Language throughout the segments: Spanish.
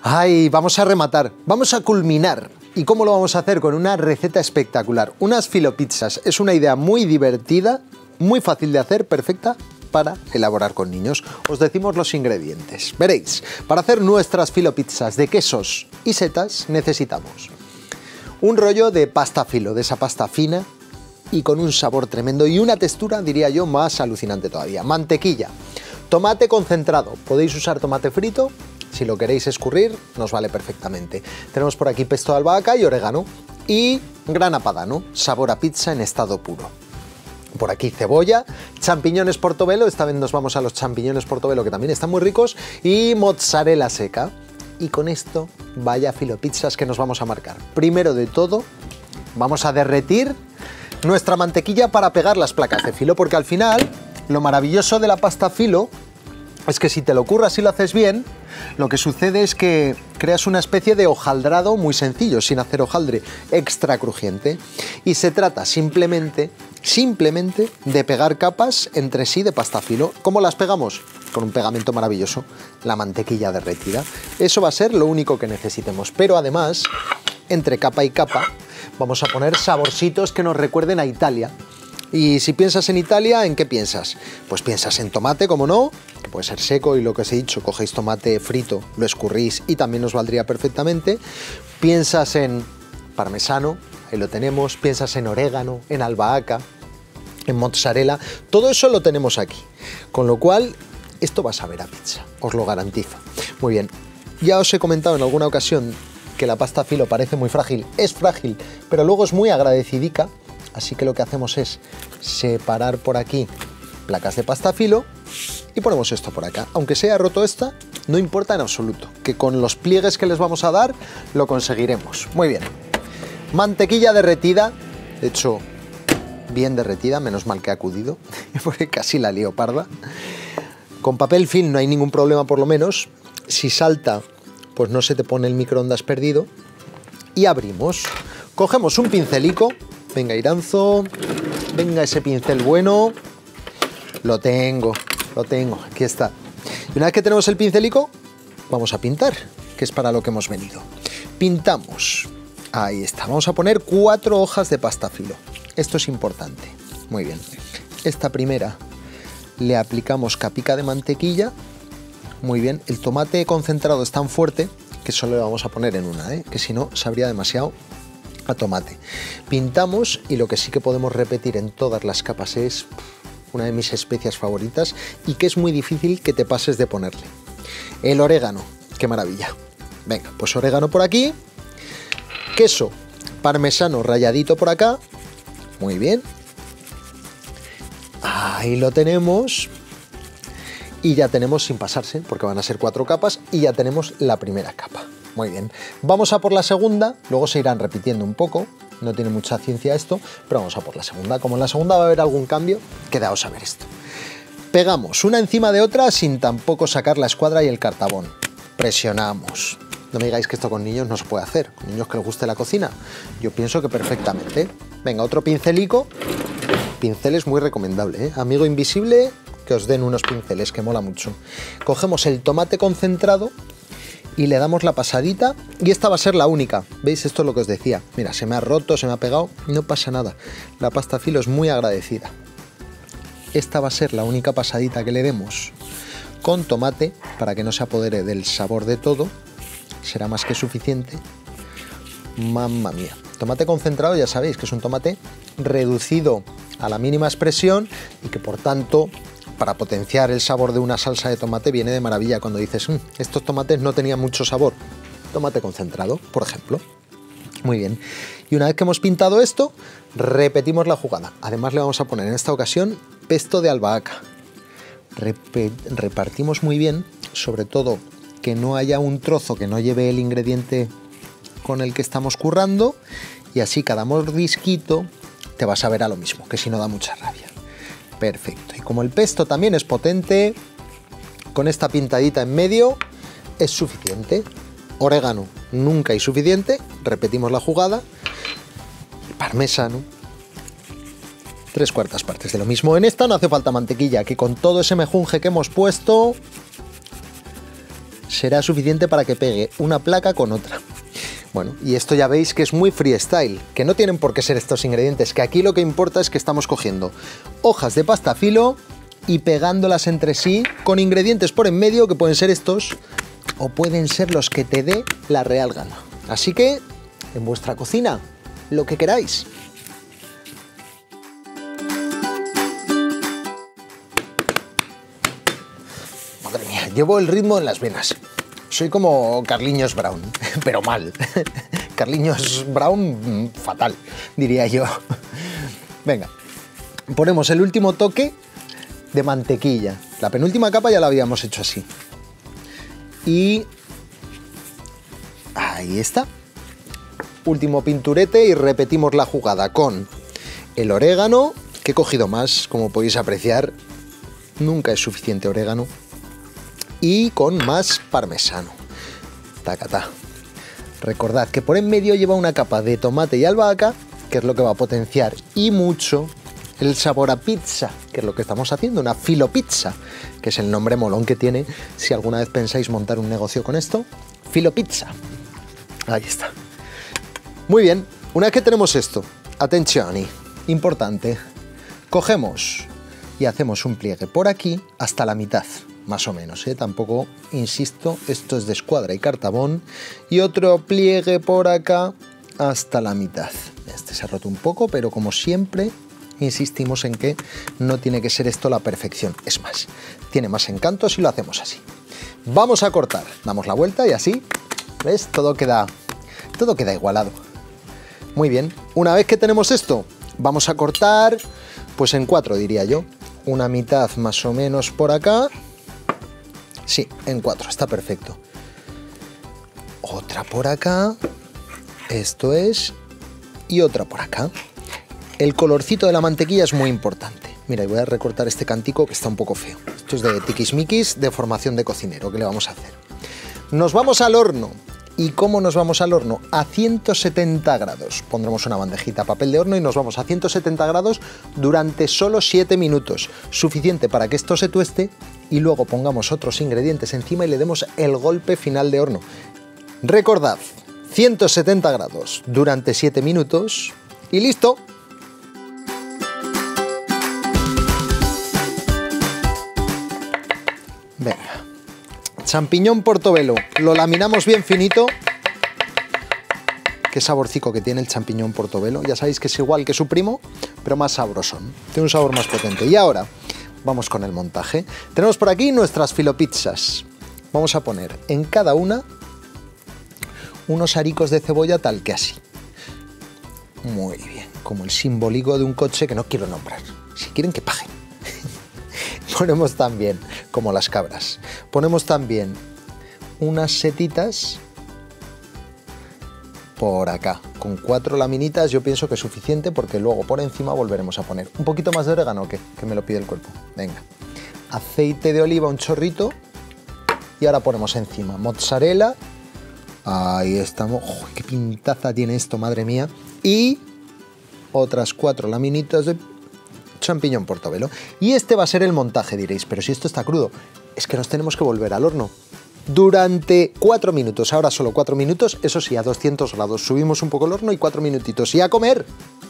Ay, vamos a rematar, vamos a culminar. ¿Y cómo lo vamos a hacer? Con una receta espectacular. Unas filopizzas. Es una idea muy divertida, muy fácil de hacer, perfecta para elaborar con niños. Os decimos los ingredientes. Veréis, para hacer nuestras filopizzas de quesos y setas necesitamos un rollo de pasta filo, de esa pasta fina y con un sabor tremendo y una textura, diría yo, más alucinante todavía. Mantequilla, tomate concentrado. Podéis usar tomate frito. Si lo queréis escurrir, nos vale perfectamente. Tenemos por aquí pesto de albahaca y orégano y grana padano, sabor a pizza en estado puro. Por aquí cebolla, champiñones portobello, esta vez nos vamos a los champiñones portobello que también están muy ricos, y mozzarella seca. Y con esto, vaya filopizzas que nos vamos a marcar. Primero de todo, vamos a derretir nuestra mantequilla para pegar las placas de filo, porque al final, lo maravilloso de la pasta filo es que si te lo curras y lo haces bien, lo que sucede es que creas una especie de hojaldrado muy sencillo, sin hacer hojaldre, extra crujiente. Y se trata simplemente de pegar capas entre sí de pasta filo. ¿Cómo las pegamos? Con un pegamento maravilloso, la mantequilla derretida. Eso va a ser lo único que necesitemos. Pero además, entre capa y capa, vamos a poner saborcitos que nos recuerden a Italia. Y si piensas en Italia, ¿en qué piensas? Pues piensas en tomate, como no, que puede ser seco y lo que os he dicho, cogéis tomate frito, lo escurrís y también nos valdría perfectamente. Piensas en parmesano, ahí lo tenemos, piensas en orégano, en albahaca, en mozzarella, todo eso lo tenemos aquí. Con lo cual, esto va a saber a pizza, os lo garantizo. Muy bien, ya os he comentado en alguna ocasión que la pasta filo parece muy frágil, es frágil, pero luego es muy agradecidica. Así que lo que hacemos es separar por aquí placas de pasta filo y ponemos esto por acá. Aunque sea roto esta, no importa en absoluto, que con los pliegues que les vamos a dar lo conseguiremos. Muy bien. Mantequilla derretida, de hecho, bien derretida, menos mal que ha acudido, porque casi la lío parda. Con papel film no hay ningún problema por lo menos. Si salta, pues no se te pone el microondas perdido. Y abrimos. Cogemos un pincelico. Venga, Iranzo, venga ese pincel bueno. Lo tengo, aquí está. Y una vez que tenemos el pincelico, vamos a pintar, que es para lo que hemos venido. Pintamos, ahí está, vamos a poner 4 hojas de pasta filo. Esto es importante, muy bien. Esta primera le aplicamos capica de mantequilla, muy bien. El tomate concentrado es tan fuerte que solo le vamos a poner en una, que si no sabría demasiado a tomate. Pintamos y lo que sí que podemos repetir en todas las capas es una de mis especias favoritas y que es muy difícil que te pases de ponerle. El orégano, qué maravilla. Venga, pues orégano por aquí, queso parmesano ralladito por acá, muy bien. Ahí lo tenemos. Y ya tenemos, sin pasarse, porque van a ser 4 capas, y ya tenemos la primera capa. Muy bien, vamos a por la segunda, luego se irán repitiendo un poco, no tiene mucha ciencia esto, pero vamos a por la segunda. Como en la segunda va a haber algún cambio, quedaos a ver esto. Pegamos una encima de otra sin tampoco sacar la escuadra y el cartabón. Presionamos. No me digáis que esto con niños no se puede hacer, con niños que les guste la cocina. Yo pienso que perfectamente. Venga, otro pincelico. Pincel es muy recomendable, Amigo invisible, que os den unos pinceles, que mola mucho. Cogemos el tomate concentrado y le damos la pasadita, y esta va a ser la única. ¿Veis? Esto es lo que os decía. Mira, se me ha roto, se me ha pegado, no pasa nada. La pasta filo es muy agradecida. Esta va a ser la única pasadita que le demos con tomate, para que no se apodere del sabor de todo. Será más que suficiente. Mamma mía. Tomate concentrado, ya sabéis que es un tomate reducido a la mínima expresión y que por tanto, para potenciar el sabor de una salsa de tomate, viene de maravilla cuando dices, estos tomates no tenían mucho sabor. Tomate concentrado, por ejemplo. Muy bien. Y una vez que hemos pintado esto, repetimos la jugada. Además le vamos a poner en esta ocasión pesto de albahaca. Repartimos muy bien, sobre todo que no haya un trozo que no lleve el ingrediente con el que estamos currando, y así cada mordisquito te vas a ver a lo mismo, que si no da mucha rabia. Perfecto. Y como el pesto también es potente, con esta pintadita en medio es suficiente. Orégano nunca hay suficiente. Repetimos la jugada. Parmesano, 3/4 partes de lo mismo. En esta no hace falta mantequilla, que con todo ese mejunje que hemos puesto será suficiente para que pegue una placa con otra. Bueno, y esto ya veis que es muy freestyle, que no tienen por qué ser estos ingredientes, que aquí lo que importa es que estamos cogiendo hojas de pasta filo y pegándolas entre sí con ingredientes por en medio, que pueden ser estos o pueden ser los que te dé la real gana. Así que, en vuestra cocina, lo que queráis. Madre mía, llevo el ritmo en las venas. Soy como Carliños Brown, pero mal. Carliños Brown fatal, diría yo. Venga, ponemos el último toque de mantequilla. La penúltima capa ya la habíamos hecho así. Y ahí está. Último pinturete y repetimos la jugada con el orégano, que he cogido más, como podéis apreciar. Nunca es suficiente orégano. Y con más parmesano. Tacatá. Recordad que por en medio lleva una capa de tomate y albahaca, que es lo que va a potenciar y mucho el sabor a pizza, que es lo que estamos haciendo, una filopizza, que es el nombre molón que tiene si alguna vez pensáis montar un negocio con esto. Filopizza. Ahí está. Muy bien, una vez que tenemos esto, atención, importante, cogemos y hacemos un pliegue por aquí hasta la mitad, más o menos, tampoco, insisto, esto es de escuadra y cartabón, y otro pliegue por acá hasta la mitad. Este se ha roto un poco, pero como siempre, insistimos en que no tiene que ser esto la perfección, es más, tiene más encanto si lo hacemos así. Vamos a cortar, damos la vuelta y así, ¿ves? Todo queda igualado. Muy bien, una vez que tenemos esto, vamos a cortar, pues en 4 diría yo, una mitad más o menos por acá. Sí, en 4, está perfecto. Otra por acá, esto es, y otra por acá. El colorcito de la mantequilla es muy importante. Mira, y voy a recortar este cantico que está un poco feo. Esto es de tiquismiquis, de formación de cocinero. ¿Qué le vamos a hacer? Nos vamos al horno. ¿Y cómo nos vamos al horno? A 170 grados. Pondremos una bandejita, papel de horno y nos vamos a 170 grados durante solo 7 minutos. Suficiente para que esto se tueste y luego pongamos otros ingredientes encima y le demos el golpe final de horno. Recordad, 170 grados durante 7 minutos y listo. Venga. Champiñón portobelo, lo laminamos bien finito. Qué saborcico que tiene el champiñón portobelo. Ya sabéis que es igual que su primo, pero más sabrosón. Tiene un sabor más potente. Y ahora vamos con el montaje. Tenemos por aquí nuestras filopizzas. Vamos a poner en cada una unos aricos de cebolla tal que así. Muy bien, como el simbólico de un coche que no quiero nombrar. Si quieren que paguen. Ponemos también, como las cabras, ponemos también unas setitas por acá, con 4 laminitas. Yo pienso que es suficiente porque luego por encima volveremos a poner un poquito más de orégano, que me lo pide el cuerpo. Venga, aceite de oliva, un chorrito, y ahora ponemos encima mozzarella. Ahí estamos. ¡Oh, qué pintaza tiene esto, madre mía! Y otras 4 laminitas de champiñón portobelo. Y este va a ser el montaje, diréis, pero si esto está crudo, es que nos tenemos que volver al horno durante 4 minutos, ahora solo 4 minutos, eso sí, a 200 grados, subimos un poco el horno y 4 minutitos, y a comer.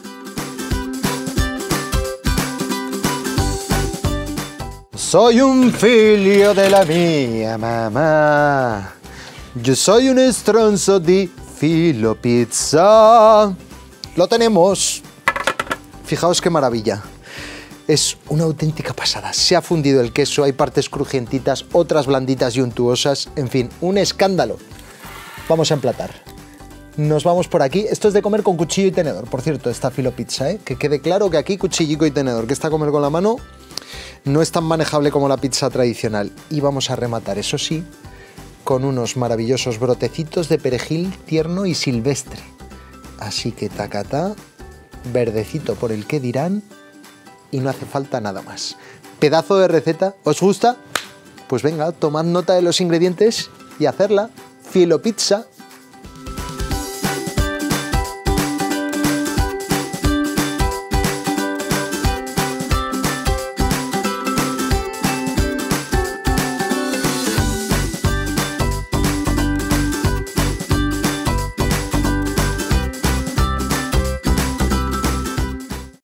Soy un figlio de la mia mamá, yo soy un stronzo di filopizza. Lo tenemos. Fijaos qué maravilla. Es una auténtica pasada. Se ha fundido el queso, hay partes crujientitas, otras blanditas y untuosas. En fin, un escándalo. Vamos a emplatar. Nos vamos por aquí. Esto es de comer con cuchillo y tenedor. Por cierto, esta filopizza, que quede claro que aquí cuchillico y tenedor, que esta comer con la mano no es tan manejable como la pizza tradicional. Y vamos a rematar, eso sí, con unos maravillosos brotecitos de perejil tierno y silvestre. Así que tacatá, verdecito por el que dirán, y no hace falta nada más. Pedazo de receta, ¿os gusta? Pues venga, tomad nota de los ingredientes y hacerla. Filopizza.